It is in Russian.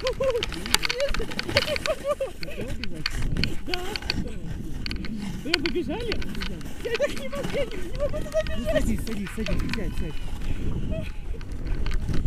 Да. Вы побежали? Я так не могу туда бежать. Садись, сядь.